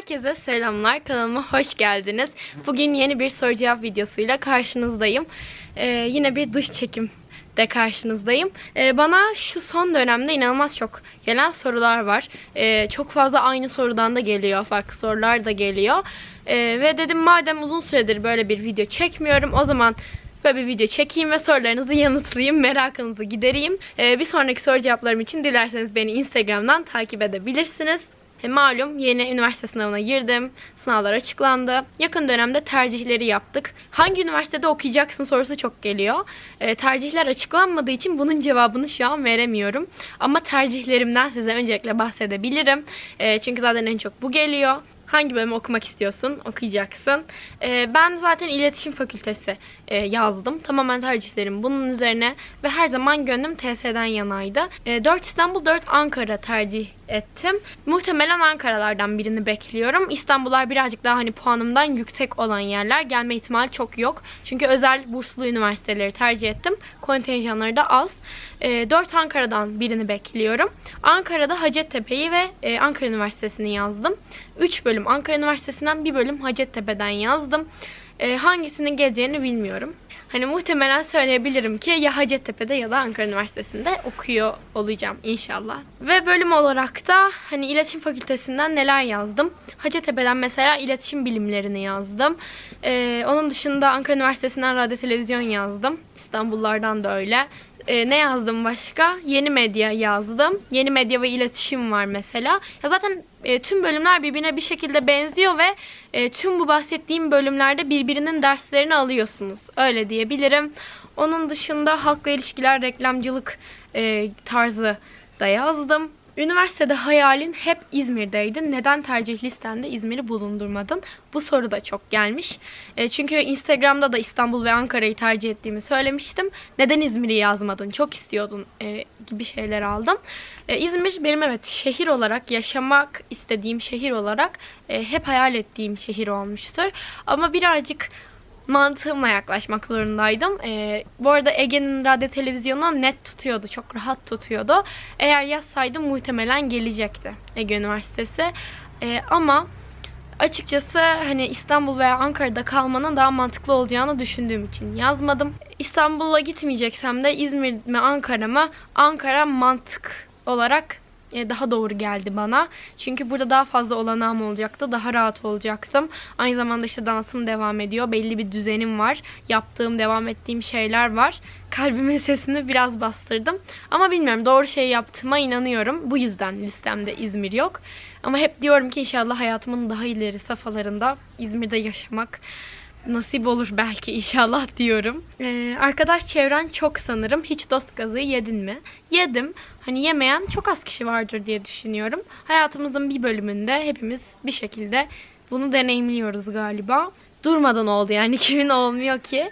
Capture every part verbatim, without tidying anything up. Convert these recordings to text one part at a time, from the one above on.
Herkese selamlar. Kanalıma hoş geldiniz. Bugün yeni bir soru cevap videosuyla karşınızdayım. Ee, yine bir dış çekim de karşınızdayım. Ee, bana şu son dönemde inanılmaz çok gelen sorular var. Ee, çok fazla aynı sorudan da geliyor. Farklı sorular da geliyor. Ee, ve dedim madem uzun süredir böyle bir video çekmiyorum, o zaman böyle bir video çekeyim ve sorularınızı yanıtlayayım, merakınızı gidereyim. Ee, bir sonraki soru cevaplarım için dilerseniz beni Instagram'dan takip edebilirsiniz. He, malum yeni üniversite sınavına girdim. Sınavlar açıklandı. Yakın dönemde tercihleri yaptık. Hangi üniversitede okuyacaksın sorusu çok geliyor. E, tercihler açıklanmadığı için bunun cevabını şu an veremiyorum. Ama tercihlerimden size öncelikle bahsedebilirim. E, çünkü zaten en çok bu geliyor. Hangi bölümü okumak istiyorsun? Okuyacaksın. Ee, ben zaten iletişim fakültesi e, yazdım. Tamamen tercihlerim bunun üzerine. Ve her zaman gönlüm T S'den yanaydı. E, dört İstanbul, dört Ankara tercih ettim. Muhtemelen Ankara'lardan birini bekliyorum. İstanbullar birazcık daha hani puanımdan yüksek olan yerler. Gelme ihtimali çok yok. Çünkü özel burslu üniversiteleri tercih ettim. Kontenjanları da az. E, dört Ankara'dan birini bekliyorum. Ankara'da Hacettepe'yi ve e, Ankara Üniversitesi'ni yazdım. üç bölüm Ankara Üniversitesi'nden, bir bölüm Hacettepe'den yazdım. E, hangisinin geleceğini bilmiyorum. Hani muhtemelen söyleyebilirim ki ya Hacettepe'de ya da Ankara Üniversitesi'nde okuyor olacağım inşallah. Ve bölüm olarak da hani iletişim fakültesinden neler yazdım? Hacettepe'den mesela iletişim bilimlerini yazdım. Ee, onun dışında Ankara Üniversitesi'nden radyo televizyon yazdım. İstanbullardan da öyle. Ee, ne yazdım başka? Yeni medya yazdım. Yeni medya ve iletişim var mesela. Ya zaten e, tüm bölümler birbirine bir şekilde benziyor ve e, tüm bu bahsettiğim bölümlerde birbirinin derslerini alıyorsunuz. Öyle diyebilirim. Onun dışında halkla ilişkiler, reklamcılık e, tarzı da yazdım. Üniversitede hayalin hep İzmir'deydi. Neden tercih listende İzmir'i bulundurmadın? Bu soru da çok gelmiş. E, çünkü Instagram'da da İstanbul ve Ankara'yı tercih ettiğimi söylemiştim. Neden İzmir'i yazmadın? Çok istiyordun e, gibi şeyler aldım. E, İzmir benim evet şehir olarak, yaşamak istediğim şehir olarak e, hep hayal ettiğim şehir olmuştur. Ama birazcık mantığımla yaklaşmak zorundaydım. Ee, bu arada Ege'nin radyo televizyonu net tutuyordu. Çok rahat tutuyordu. Eğer yazsaydım muhtemelen gelecekti Ege Üniversitesi. Ee, ama açıkçası hani İstanbul veya Ankara'da kalmanın daha mantıklı olacağını düşündüğüm için yazmadım. İstanbul'a gitmeyeceksem de İzmir mi Ankara mı? Ankara mantık olarak daha doğru geldi bana. Çünkü burada daha fazla olanağım olacaktı. Daha rahat olacaktım. Aynı zamanda işte dansım devam ediyor. Belli bir düzenim var. Yaptığım, devam ettiğim şeyler var. Kalbimin sesini biraz bastırdım. Ama bilmiyorum, doğru şey yaptığıma inanıyorum. Bu yüzden listemde İzmir yok. Ama hep diyorum ki inşallah hayatımın daha ileri safhalarında İzmir'de yaşamak nasip olur belki, inşallah diyorum. Ee, arkadaş çevren çok sanırım. Hiç dost gazı yedin mi? Yedim. Hani yemeyen çok az kişi vardır diye düşünüyorum. Hayatımızın bir bölümünde hepimiz bir şekilde bunu deneyimliyoruz galiba. Durmadan oldu yani, kimin olmuyor ki?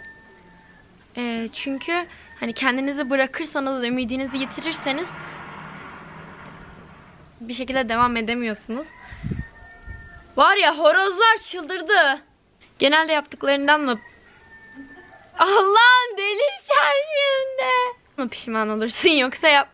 Ee, çünkü hani kendinizi bırakırsanız, ümidinizi yitirirseniz bir şekilde devam edemiyorsunuz. Var ya, horozlar çıldırdı. Genelde yaptıklarından mı? Allah'ım delireceğim şimdi. Mı pişman olursun yoksa yap...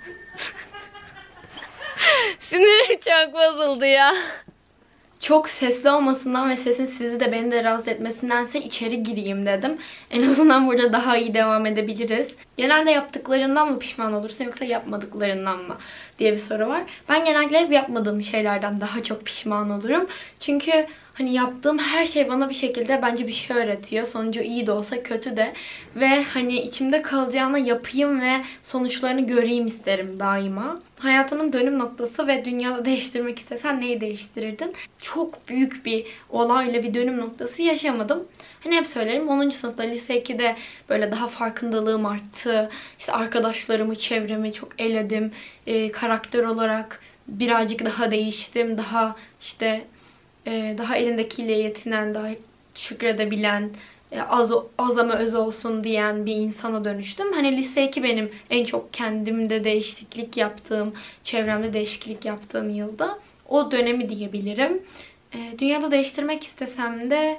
Sinirim çok bozuldu ya. Çok sesli olmasından ve sesin sizi de beni de rahatsız etmesindense içeri gireyim dedim. En azından burada daha iyi devam edebiliriz. Genelde yaptıklarından mı pişman olursun yoksa yapmadıklarından mı diye bir soru var. Ben genellikle hep yapmadığım şeylerden daha çok pişman olurum. Çünkü hani yaptığım her şey bana bir şekilde bence bir şey öğretiyor. Sonucu iyi de olsa kötü de. Ve hani içimde kalacağına yapayım ve sonuçlarını göreyim isterim daima. Hayatının dönüm noktası ve dünyada değiştirmek istesen neyi değiştirirdin? Çok büyük bir olayla bir dönüm noktası yaşamadım. Hani hep söylerim, onuncu sınıfta, lise ikide böyle daha farkındalığım arttı. İşte arkadaşlarımı, çevremi çok eledim. Ee, karakter olarak birazcık daha değiştim. Daha işte e, daha elindekiyle yetinen, daha şükredebilen, az, az ama öz olsun diyen bir insana dönüştüm. Hani lise iki benim en çok kendimde değişiklik yaptığım, çevremde değişiklik yaptığım yılda. O dönemi diyebilirim. E, dünyada değiştirmek istesem de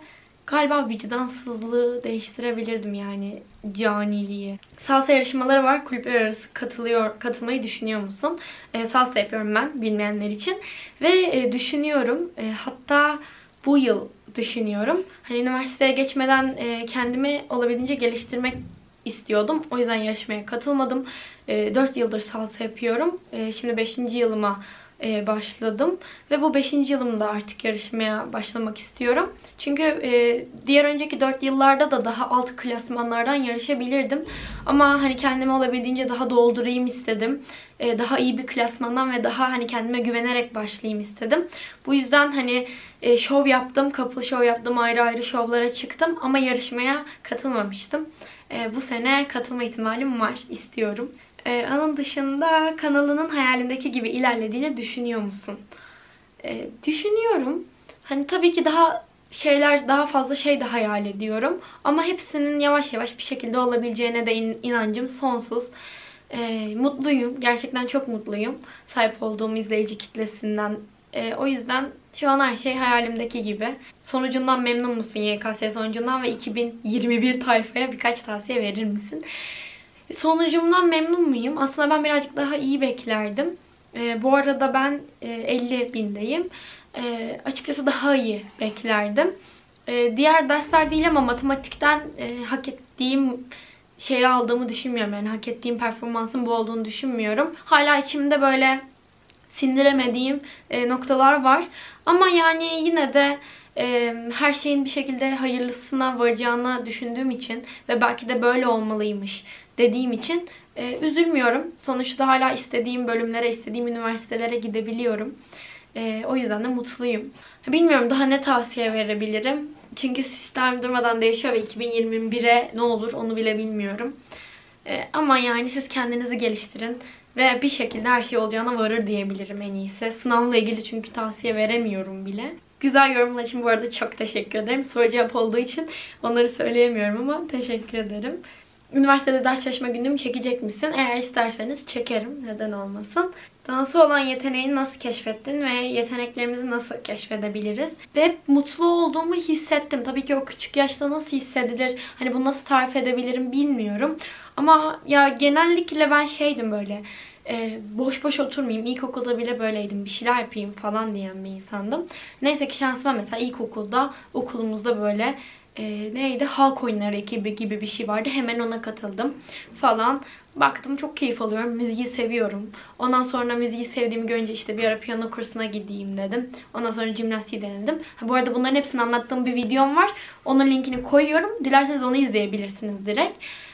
Galiba vicdansızlığı değiştirebilirdim, yani caniliği. Salsa yarışmaları var. Kulüpler arası katılıyor, katılmayı düşünüyor musun? E, salsa yapıyorum ben, bilmeyenler için. Ve e, düşünüyorum. E, hatta bu yıl düşünüyorum. Hani üniversiteye geçmeden e, kendimi olabildiğince geliştirmek istiyordum. O yüzden yarışmaya katılmadım. E, dört yıldır salsa yapıyorum. E, şimdi beşinci yılıma e, başladım. Ve bu beşinci yılımda artık yarışmaya başlamak istiyorum. Çünkü e, diğer önceki dört yıllarda da daha alt klasmanlardan yarışabilirdim. Ama hani kendimi olabildiğince daha doldurayım istedim. E, daha iyi bir klasmandan ve daha hani kendime güvenerek başlayayım istedim. Bu yüzden hani e, şov yaptım, couple şov yaptım, ayrı ayrı şovlara çıktım. Ama yarışmaya katılmamıştım. E, bu sene katılma ihtimalim var, istiyorum. Ee, onun dışında kanalının hayalindeki gibi ilerlediğini düşünüyor musun? Ee, düşünüyorum. Hani tabii ki daha şeyler, daha fazla şey de hayal ediyorum. Ama hepsinin yavaş yavaş bir şekilde olabileceğine de in- inancım sonsuz. Ee, mutluyum. Gerçekten çok mutluyum. Sahip olduğum izleyici kitlesinden. Ee, o yüzden şu an her şey hayalimdeki gibi. Sonucundan memnun musun, Y K S sonucundan ve iki bin yirmi bir tayfaya birkaç tavsiye verir misin? Sonucumdan memnun muyum? Aslında ben birazcık daha iyi beklerdim. Ee, bu arada ben e, elli bindeyim. Ee, açıkçası daha iyi beklerdim. Ee, diğer dersler değil ama matematikten e, hak ettiğim şeyi aldığımı düşünmüyorum. Yani hak ettiğim performansın bu olduğunu düşünmüyorum. Hala içimde böyle sindiremediğim e, noktalar var. Ama yani yine de e, her şeyin bir şekilde hayırlısına varacağını düşündüğüm için ve belki de böyle olmalıymış dediğim için e, üzülmüyorum. Sonuçta hala istediğim bölümlere, istediğim üniversitelere gidebiliyorum. E, o yüzden de mutluyum. Bilmiyorum daha ne tavsiye verebilirim. Çünkü sistem durmadan değişiyor ve iki bin yirmi bire ne olur onu bile bilmiyorum. E, ama yani siz kendinizi geliştirin ve bir şekilde her şey olacağına varır diyebilirim en iyisi. Sınavla ilgili çünkü tavsiye veremiyorum bile. Güzel yorumlar için bu arada çok teşekkür ederim. Soru cevap olduğu için onları söyleyemiyorum ama teşekkür ederim. Üniversitede ders çalışma günümü çekecek misin? Eğer isterseniz çekerim. Neden olmasın? Dansa olan yeteneğini nasıl keşfettin ve yeteneklerimizi nasıl keşfedebiliriz? Ve hep mutlu olduğumu hissettim. Tabii ki o küçük yaşta nasıl hissedilir, hani bunu nasıl tarif edebilirim bilmiyorum. Ama ya genellikle ben şeydim böyle, e, boş boş oturmayayım. İlkokulda bile böyleydim. Bir şeyler yapayım falan diyen bir insandım. Neyse ki şansıma mesela ilkokulda okulumuzda böyle e, neydi? Halk oyunları ekibi gibi bir şey vardı. Hemen ona katıldım falan. Baktım çok keyif alıyorum. Müziği seviyorum. Ondan sonra müziği sevdiğimi görünce işte bir ara piyano kursuna gideyim dedim. Ondan sonra jimnastiği denedim. Ha, bu arada bunların hepsini anlattığım bir videom var. Onun linkini koyuyorum. Dilerseniz onu izleyebilirsiniz direkt.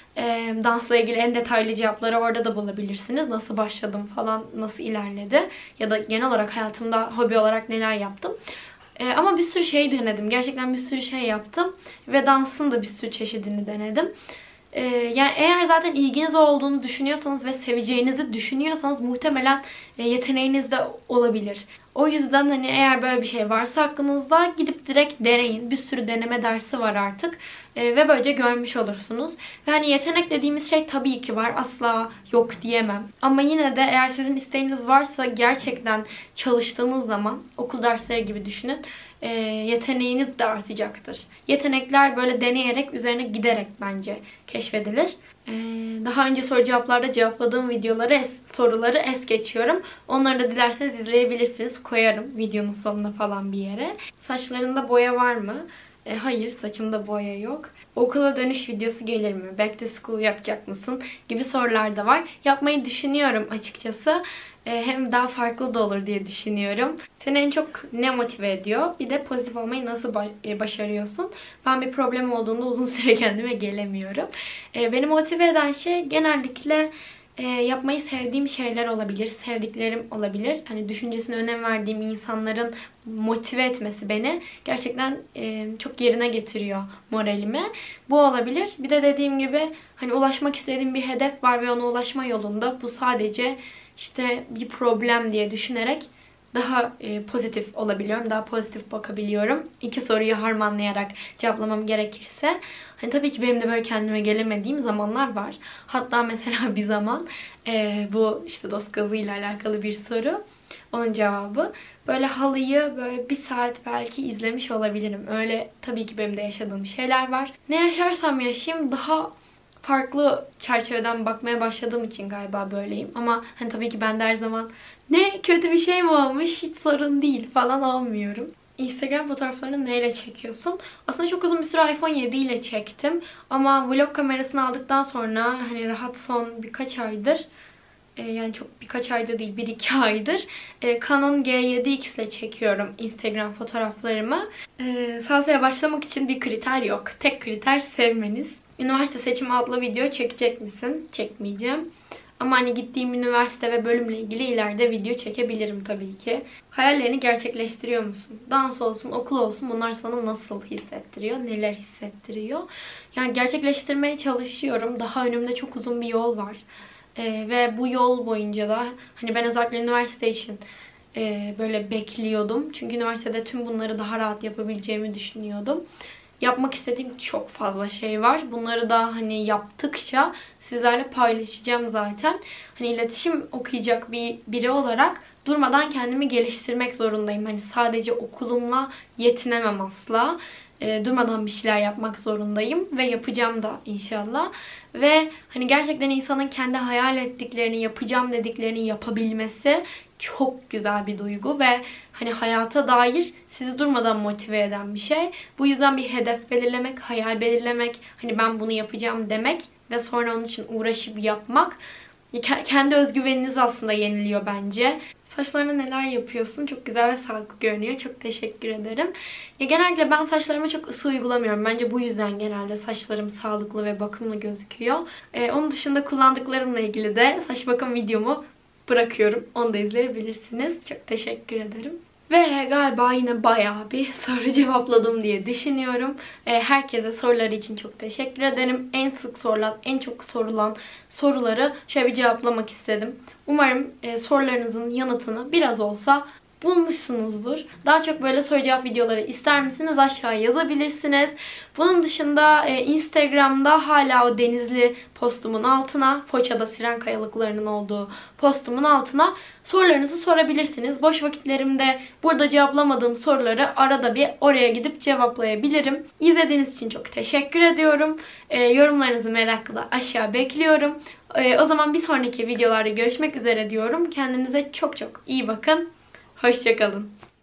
E, dansla ilgili en detaylı cevapları orada da bulabilirsiniz. Nasıl başladım falan, nasıl ilerledi. Ya da genel olarak hayatımda hobi olarak neler yaptım. E, ama bir sürü şey denedim. Gerçekten bir sürü şey yaptım. Ve dansın da bir sürü çeşidini denedim. E, yani eğer zaten ilginiz olduğunu düşünüyorsanız ve seveceğinizi düşünüyorsanız muhtemelen e, yeteneğiniz de olabilir. O yüzden hani eğer böyle bir şey varsa aklınızda gidip direkt deneyin. Bir sürü deneme dersi var artık. E, ve böylece görmüş olursunuz. Ve hani yetenek dediğimiz şey tabii ki var. Asla yok diyemem. Ama yine de eğer sizin isteğiniz varsa gerçekten çalıştığınız zaman okul dersleri gibi düşünün. E, yeteneğiniz de artacaktır. Yetenekler böyle deneyerek, üzerine giderek bence keşfedilir. Ee, daha önce soru cevaplarda cevapladığım videoları, es, soruları es geçiyorum. Onları da dilerseniz izleyebilirsiniz. Koyarım videonun sonuna falan bir yere. Saçlarında boya var mı? E, hayır, saçımda boya yok. Okula dönüş videosu gelir mi? Back to school yapacak mısın? Gibi sorular da var. Yapmayı düşünüyorum açıkçası. E, hem daha farklı da olur diye düşünüyorum. Seni en çok ne motive ediyor? Bir de pozitif olmayı nasıl başarıyorsun? Ben bir problem olduğunda uzun süre kendime gelemiyorum. E, beni motive eden şey genellikle e, yapmayı sevdiğim şeyler olabilir. Sevdiklerim olabilir. Hani düşüncesine önem verdiğim insanların motive etmesi beni gerçekten e, çok yerine getiriyor moralimi. Bu olabilir. Bir de dediğim gibi hani ulaşmak istediğim bir hedef var ve ona ulaşma yolunda bu sadece işte bir problem diye düşünerek daha e, pozitif olabiliyorum. Daha pozitif bakabiliyorum. İki soruyu harmanlayarak cevaplamam gerekirse. Hani tabii ki benim de böyle kendime gelemediğim zamanlar var. Hatta mesela bir zaman e, bu işte dost gazıyla alakalı bir soru. Onun cevabı. Böyle halıyı böyle bir saat belki izlemiş olabilirim. Öyle tabii ki benim de yaşadığım şeyler var. Ne yaşarsam yaşayayım daha farklı çerçeveden bakmaya başladığım için galiba böyleyim. Ama hani tabii ki ben de her zaman ne kötü bir şey mi olmuş hiç sorun değil falan olmuyorum. Instagram fotoğraflarını neyle çekiyorsun? Aslında çok uzun bir süre iPhone yedi ile çektim. Ama vlog kamerasını aldıktan sonra hani rahat son birkaç aydır yani çok birkaç ayda değil bir iki aydır Canon G yedi X ile çekiyorum Instagram fotoğraflarımı. Salsaya başlamak için bir kriter yok. Tek kriter sevmeniz. Üniversite seçimi adlı video çekecek misin? Çekmeyeceğim. Ama hani gittiğim üniversite ve bölümle ilgili ileride video çekebilirim tabii ki. Hayallerini gerçekleştiriyor musun? Dans olsun, okul olsun bunlar sana nasıl hissettiriyor? Neler hissettiriyor? Yani gerçekleştirmeye çalışıyorum. Daha önümde çok uzun bir yol var. Ee, ve bu yol boyunca da hani ben özellikle üniversite için e, böyle bekliyordum. Çünkü üniversitede tüm bunları daha rahat yapabileceğimi düşünüyordum. Yapmak istediğim çok fazla şey var. Bunları da hani yaptıkça sizlerle paylaşacağım zaten. Hani iletişim okuyacak bir biri olarak durmadan kendimi geliştirmek zorundayım. Hani sadece okulumla yetinemem asla. E, durmadan bir şeyler yapmak zorundayım ve yapacağım da inşallah. Ve hani gerçekten insanın kendi hayal ettiklerini, yapacağım dediklerini yapabilmesi çok güzel bir duygu ve hani hayata dair sizi durmadan motive eden bir şey. Bu yüzden bir hedef belirlemek, hayal belirlemek, hani ben bunu yapacağım demek ve sonra onun için uğraşıp yapmak kendi özgüveniniz aslında yeniliyor bence. Saçlarına neler yapıyorsun? Çok güzel ve sağlıklı görünüyor. Çok teşekkür ederim. Ya genellikle ben saçlarıma çok ısı uygulamıyorum. Bence bu yüzden genelde saçlarım sağlıklı ve bakımlı gözüküyor. Ee, onun dışında kullandıklarımla ilgili de saç bakım videomu bırakıyorum. Onu da izleyebilirsiniz. Çok teşekkür ederim. Ve galiba yine bayağı bir soru cevapladım diye düşünüyorum. Herkese soruları için çok teşekkür ederim. En sık sorulan, en çok sorulan soruları şöyle bir cevaplamak istedim. Umarım sorularınızın yanıtını biraz olsa bulmuşsunuzdur. Daha çok böyle soru cevap videoları ister misiniz? Aşağıya yazabilirsiniz. Bunun dışında e, Instagram'da hala o denizli postumun altına, Foça'da siren kayalıklarının olduğu postumun altına sorularınızı sorabilirsiniz. Boş vakitlerimde burada cevaplamadığım soruları arada bir oraya gidip cevaplayabilirim. İzlediğiniz için çok teşekkür ediyorum. E, yorumlarınızı merakla aşağı bekliyorum. E, o zaman bir sonraki videolarda görüşmek üzere diyorum. Kendinize çok çok iyi bakın. Hoşça kalın.